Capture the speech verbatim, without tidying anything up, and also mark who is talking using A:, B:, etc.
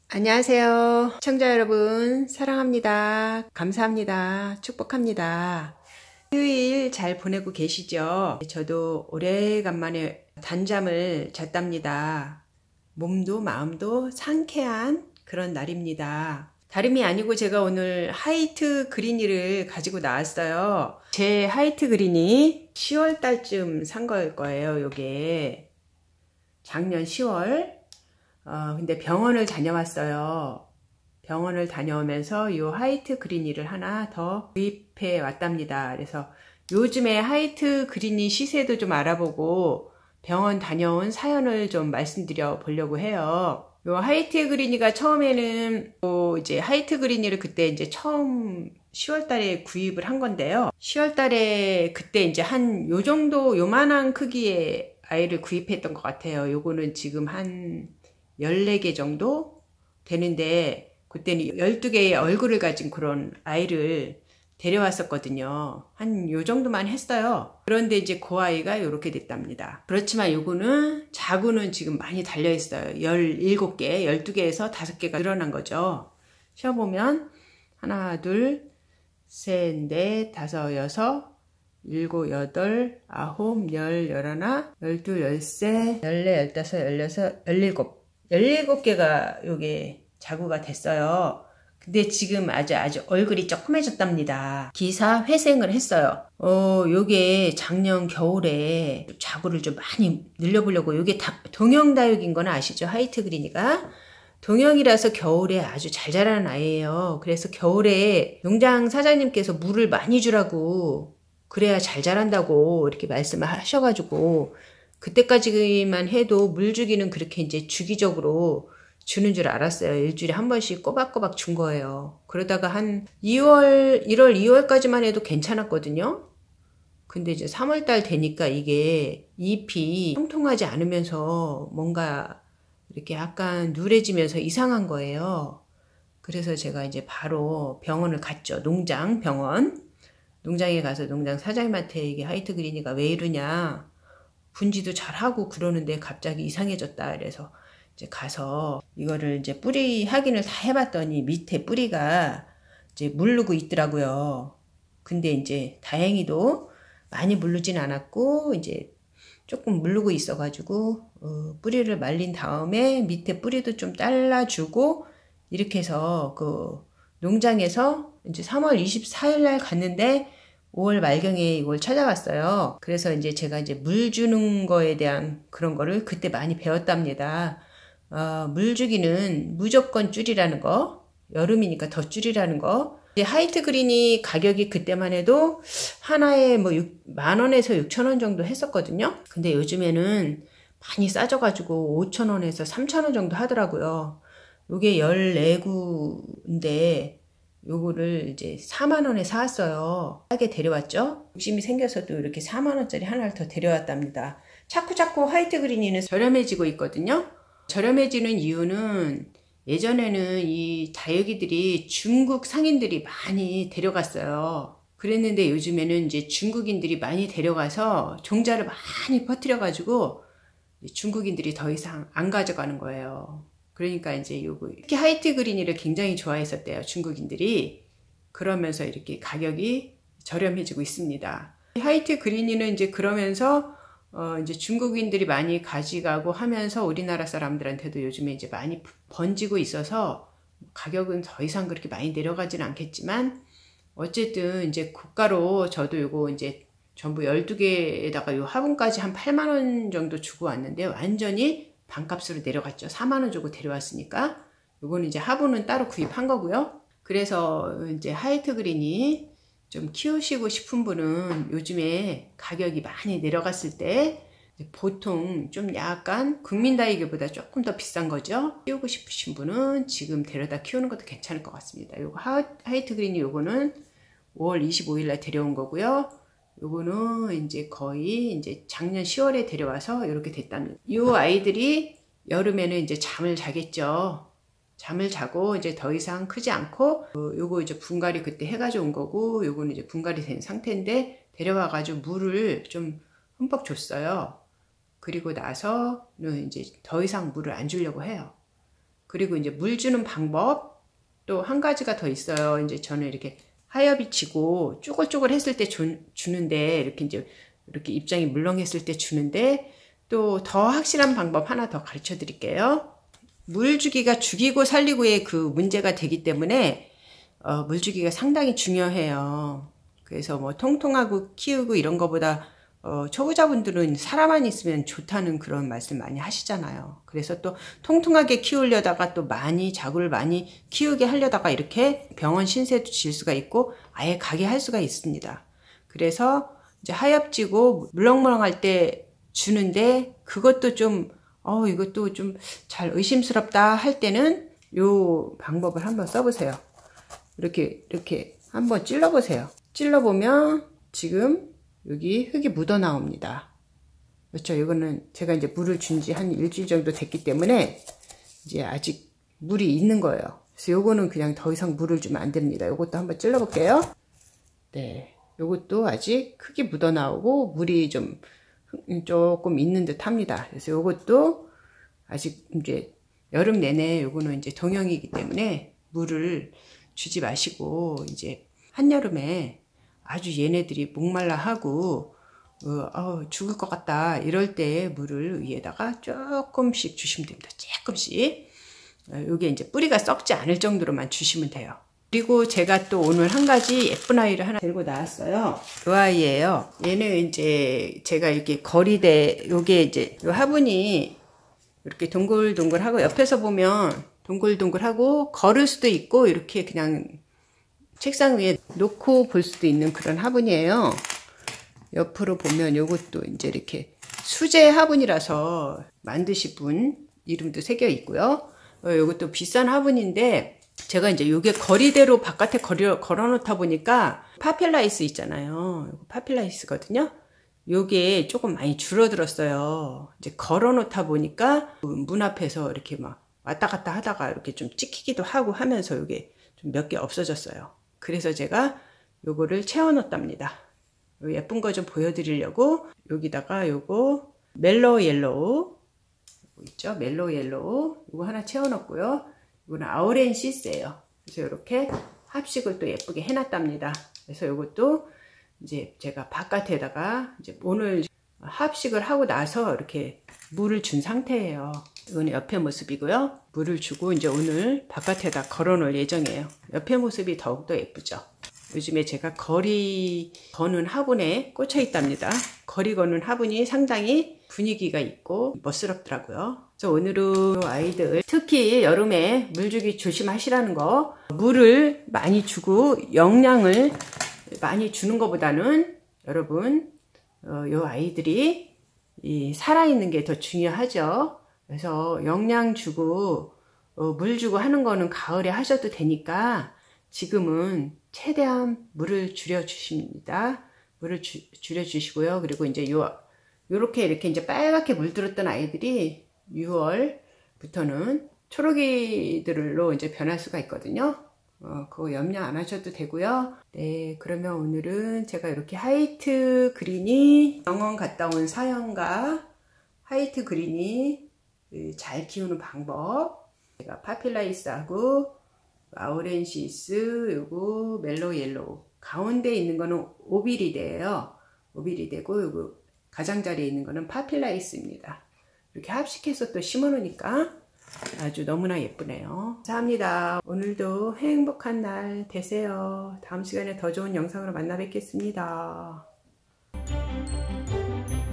A: 안녕하세요. 시청자 여러분, 사랑합니다. 감사합니다. 축복합니다. 휴일 잘 보내고 계시죠? 저도 오래간만에 단잠을 잤답니다. 몸도 마음도 상쾌한 그런 날입니다. 다름이 아니고 제가 오늘 하이트 그린이를 가지고 나왔어요. 제 하이트 그린이 시월 달쯤 산 걸 거예요. 요게 작년 시월. 어, 근데 병원을 다녀왔어요. 병원을 다녀오면서 이 하이트 그린이를 하나 더 구입해 왔답니다. 그래서 요즘에 하이트 그린이 시세도 좀 알아보고 병원 다녀온 사연을 좀 말씀드려 보려고 해요. 요 하이트 그린이가 처음에는 또 이제 하이트 그린이를 그때 이제 처음 시월 달에 구입을 한 건데요. 시월 달에 그때 이제 한 요 정도 요만한 크기의 아이를 구입했던 것 같아요. 요거는 지금 한 열네 개 정도 되는데 그때는 열두 개의 얼굴을 가진 그런 아이를 데려왔었거든요. 한 요 정도만 했어요. 그런데 이제 그 아이가 요렇게 됐답니다. 그렇지만 요거는 자구는 지금 많이 달려있어요. 열일곱 개, 열두 개에서 다섯 개가 늘어난 거죠. 쉬어보면 하나, 둘, 셋, 넷, 다섯, 여섯, 일곱, 여덟, 아홉, 열, 열하나, 열둘, 열세, 열네, 열다섯, 열여섯, 열일곱. 열일곱 개가 요게 자구가 됐어요. 근데 지금 아주 아주 얼굴이 조그매졌답니다. 기사 회생을 했어요. 어, 요게 작년 겨울에 자구를 좀 많이 늘려보려고 요게 다 동형다육인 건 아시죠? 하이트 그린이가. 동형이라서 겨울에 아주 잘 자라는 아이예요. 그래서 겨울에 농장 사장님께서 물을 많이 주라고 그래야 잘 자란다고 이렇게 말씀을 하셔가지고 그때까지만 해도 물 주기는 그렇게 이제 주기적으로 주는 줄 알았어요. 일주일에 한 번씩 꼬박꼬박 준 거예요. 그러다가 한 이월, 일월, 이월까지만 해도 괜찮았거든요. 근데 이제 삼월 달 되니까 이게 잎이 통통하지 않으면서 뭔가 이렇게 약간 누래지면서 이상한 거예요. 그래서 제가 이제 바로 병원을 갔죠. 농장 병원. 농장에 가서 농장 사장님한테 이게 하이트 그린이가 왜 이러냐. 분지도 잘하고 그러는데 갑자기 이상해졌다. 그래서 이제 가서 이거를 이제 뿌리 확인을 다 해봤더니 밑에 뿌리가 이제 물르고 있더라고요. 근데 이제 다행히도 많이 물르진 않았고 이제 조금 물르고 있어가지고 어, 뿌리를 말린 다음에 밑에 뿌리도 좀 잘라주고 이렇게 해서 그 농장에서 이제 삼월 이십사일 날 갔는데 오월 말경에 이걸 찾아왔어요. 그래서 이제 제가 이제 물 주는 거에 대한 그런 거를 그때 많이 배웠답니다. 어, 물 주기는 무조건 줄이라는 거, 여름이니까 더 줄이라는 거. 이제 하이트 그린이 가격이 그때만 해도 하나에 뭐 만 원에서 육천 원 정도 했었거든요. 근데 요즘에는 많이 싸져가지고 오천 원에서 삼천 원 정도 하더라고요. 요게 열네 구인데 요거를 이제 사만 원에 사왔어요. 싸게 데려왔죠. 욕심이 생겨서도 이렇게 사만 원짜리 하나를 더 데려왔답니다. 자꾸자꾸 하이트 그린이는 저렴해지고 있거든요. 저렴해지는 이유는 예전에는 이 다육이들이 중국 상인들이 많이 데려갔어요. 그랬는데 요즘에는 이제 중국인들이 많이 데려가서 종자를 많이 퍼뜨려 가지고 중국인들이 더 이상 안 가져가는 거예요. 그러니까 이제 요거 이렇게 하이트 그린이를 굉장히 좋아했었대요. 중국인들이. 그러면서 이렇게 가격이 저렴해지고 있습니다. 하이트 그린이는 이제 그러면서 어 이제 중국인들이 많이 가져가고 하면서 우리나라 사람들한테도 요즘에 이제 많이 번지고 있어서 가격은 더 이상 그렇게 많이 내려가지는 않겠지만 어쨌든 이제 고가로 저도 요거 이제 전부 열두 개에다가 요 화분까지 한 팔만 원 정도 주고 왔는데 완전히 반값으로 내려갔죠. 사만 원 주고 데려왔으니까. 요거는 이제 화분은 따로 구입한 거고요. 그래서 이제 하이트 그린이 좀 키우시고 싶은 분은 요즘에 가격이 많이 내려갔을 때 보통 좀 약간 국민다육이보다 조금 더 비싼 거죠. 키우고 싶으신 분은 지금 데려다 키우는 것도 괜찮을 것 같습니다. 요거 하이트 그린이 요거는 오월 이십오일 날 데려온 거고요. 요거는 이제 거의 이제 작년 시월에 데려와서 이렇게 됐답니다. 요 아이들이 여름에는 이제 잠을 자겠죠. 잠을 자고 이제 더 이상 크지 않고 어, 요거 이제 분갈이 그때 해가지고 온 거고 요거는 이제 분갈이 된 상태인데 데려와가지고 물을 좀 흠뻑 줬어요. 그리고 나서는 이제 더 이상 물을 안 주려고 해요. 그리고 이제 물 주는 방법 또 한 가지가 더 있어요. 이제 저는 이렇게 하엽이 치고 쪼글쪼글 했을 때 주, 주는데 이렇게 이제 이렇게 입장이 물렁했을 때 주는데 또 더 확실한 방법 하나 더 가르쳐 드릴게요. 물 주기가 죽이고 살리고의 그 문제가 되기 때문에 어, 물 주기가 상당히 중요해요. 그래서 뭐 통통하고 키우고 이런 거보다 어, 초보자분들은 사람만 있으면 좋다는 그런 말씀 많이 하시잖아요. 그래서 또 통통하게 키우려다가 또 많이 자구를 많이 키우게 하려다가 이렇게 병원 신세도 질 수가 있고 아예 가게 할 수가 있습니다. 그래서 이제 하엽지고 물렁물렁할 때 주는데 그것도 좀 어 이것도 좀 잘 의심스럽다 할 때는 요 방법을 한번 써보세요. 이렇게 이렇게 한번 찔러보세요. 찔러보면 지금 여기 흙이 묻어 나옵니다. 그렇죠. 이거는 제가 이제 물을 준 지 한 일주일 정도 됐기 때문에 이제 아직 물이 있는 거예요. 그래서 요거는 그냥 더 이상 물을 주면 안 됩니다. 요것도 한번 찔러 볼게요. 네. 요것도 아직 흙이 묻어 나오고 물이 좀 조금 있는 듯 합니다. 그래서 요것도 아직 이제 여름 내내 요거는 이제 동형이기 때문에 물을 주지 마시고 이제 한여름에 아주 얘네들이 목말라 하고 어, 어, 죽을 것 같다 이럴 때 물을 위에다가 조금씩 주시면 됩니다. 조금씩. 어, 요게 이제 뿌리가 썩지 않을 정도로만 주시면 돼요. 그리고 제가 또 오늘 한 가지 예쁜 아이를 하나 들고 나왔어요. 이 아이예요. 얘는 이제 제가 이렇게 거리대 요게 이제 요 화분이 이렇게 동글동글하고 옆에서 보면 동글동글하고 걸을 수도 있고 이렇게 그냥 책상 위에 놓고 볼 수도 있는 그런 화분이에요. 옆으로 보면 요것도 이제 이렇게 수제 화분이라서 만드신 분 이름도 새겨 있고요. 어, 요것도 비싼 화분인데 제가 이제 요게 거리대로 바깥에 걸어, 걸어 놓다 보니까 파필라이스 있잖아요. 파필라이스거든요. 요게 조금 많이 줄어들었어요. 이제 걸어 놓다 보니까 문 앞에서 이렇게 막 왔다 갔다 하다가 이렇게 좀 찍히기도 하고 하면서 요게 좀 몇 개 없어졌어요. 그래서 제가 요거를 채워 넣었답니다. 요 예쁜 거 좀 보여드리려고 여기다가 요거 멜로우 옐로우 있죠? 멜로우 옐로우 요거 하나 채워 넣었고요. 이거는 아우렌시스예요. 그래서 이렇게 합식을 또 예쁘게 해놨답니다. 그래서 이것도 이제 제가 바깥에다가 이제 오늘 합식을 하고 나서 이렇게 물을 준 상태예요. 이거는 옆에 모습이고요. 물을 주고 이제 오늘 바깥에다 걸어 놓을 예정이에요. 옆에 모습이 더욱더 예쁘죠. 요즘에 제가 거리 거는 화분에 꽂혀 있답니다. 거리 거는 화분이 상당히 분위기가 있고 멋스럽더라고요. 그래서 오늘은 아이들 특히 여름에 물 주기 조심하시라는 거, 물을 많이 주고 영양을 많이 주는 것보다는 여러분 어, 요 아이들이 이 살아있는 게 더 중요하죠. 그래서 영양 주고 어, 물 주고 하는 거는 가을에 하셔도 되니까 지금은 최대한 물을 줄여 주십니다. 물을 주, 줄여 주시고요. 그리고 이제 요 요렇게 이렇게 이제 빨갛게 물들었던 아이들이 유월부터는 초록이들로 이제 변할 수가 있거든요. 어, 그거 염려 안 하셔도 되고요. 네, 그러면 오늘은 제가 이렇게 하이트 그린이 병원 갔다 온 사연과 하이트 그린이 잘 키우는 방법, 제가 파필라이스하고 아우렌시스, 요거 멜로우 옐로우, 가운데 있는 거는 오비리데예요. 오비리데고 요거 가장자리에 있는 거는 파필라이스입니다. 이렇게 합식해서 또 심어 놓으니까 아주 너무나 예쁘네요. 감사합니다. 오늘도 행복한 날 되세요. 다음 시간에 더 좋은 영상으로 만나 뵙겠습니다.